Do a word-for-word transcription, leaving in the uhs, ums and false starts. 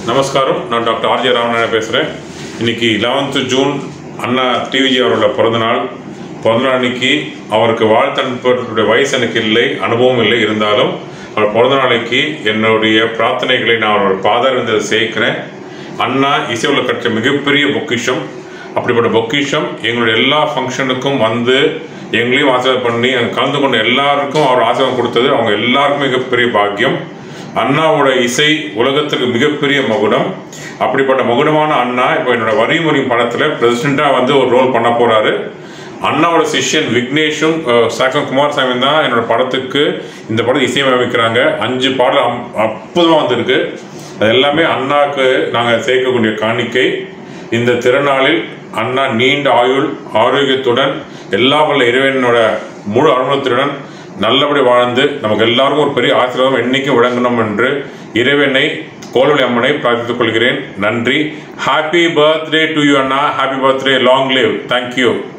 நமஸ்காரம். நான் doctor RJ Ramanathan பேசுகிறேன். இன்றைக்கி லெவன்த்து ஜூன் அண்ணா டிவிஜி அவரோட பிறந்தநாள். பிறந்தநாள் அன்றைக்கி அவருக்கு வாழ்த்து அனுப்புவதற்குடைய வயசு எனக்கு இல்லை, அனுபவம் இல்லை. இருந்தாலும் அவர் பிறந்த நாளைக்கு என்னுடைய பிரார்த்தனைகளை நான் அவரோட பாதாரத்தை சேர்க்கிறேன். அண்ணா இசையுள்ள கற்ற மிகப்பெரிய பொக்கிஷம். அப்படிப்பட்ட பொக்கிஷம் எங்களுடைய எல்லா ஃபங்க்ஷனுக்கும் வந்து எங்களையும் ஆசீர்வாதம் பண்ணி அங்கே கலந்து கொண்ட எல்லாருக்கும் அவர் ஆசீர்வாதம் கொடுத்தது அவங்க எல்லாருக்கும் மிகப்பெரிய பாக்கியம். அண்ணாவோட இசை உலகத்துக்கு மிகப்பெரிய மகுடம். அப்படிப்பட்ட மகுடமான அண்ணா இப்போ என்னோட வரிமுறை படத்தில் பிரசிடெண்ட்டாக வந்து ஒரு ரோல் பண்ண போகிறாரு. அண்ணாவோட சிஷ்யன் விக்னேஷும் சாக்சன் குமாரசாமி தான் என்னோட படத்துக்கு இந்த படத்தை இசையமைக்கிறாங்க. அஞ்சு பாடல் அம் அற்புதமாக வந்திருக்கு. அது எல்லாமே அண்ணாவுக்கு நாங்கள் சேர்க்கக்கூடிய காணிக்கை. இந்த திருநாளில் அண்ணா நீண்ட ஆயுள் ஆரோக்கியத்துடன் எல்லா வல்ல இறைவனோட முழு அனுபவத்துடன் நல்லபடி வாழ்ந்து நமக்கு எல்லாருக்கும் ஒரு பெரிய ஆசீர்வாதம் என்னைக்கும் விளங்கணும் என்று இறைவனை கோலவழி அம்மனை பிரார்த்தித்துக் கொள்கிறேன். நன்றி. ஹாப்பி பர்த்டே டு யூ அண்ணா. Happy birthday. Long live. Thank you.